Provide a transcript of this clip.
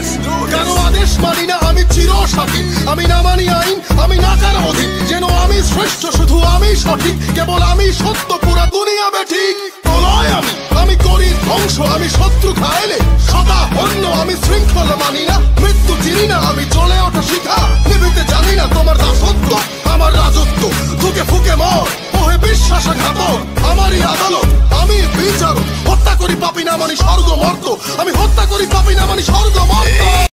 কেন আদেশ মানি না আমি চিরসাথী, আমি না মানি আইন, আমি না কারো অধীন, যেন আমি শ্রেষ্ঠ, শুধু আমি সঠিক, কেবল আমি সত্য, পুরা দুনিয়া বেঠিক। প্রলয় আমি করি ধ্বংস, আমি শত্রু খাইলে সদা অন্য, আমি শৃঙ্খলা মানি না, মৃত্যু চিনি না, আমি চলে ওঠা শিখা, নিভিতে জানি না তোমার দাসত্ব, আমার রাজত্ব, ধুকে ফুকে মর, ওহে বিশ্বাসঘাতক, আমারই আদালত, আমি বিচারক, হত্যা করি পাপি না মানি স্বর্গ মর্ত, আমি হত্যা করি পাপি না মানি স্বর্গ মর্ত।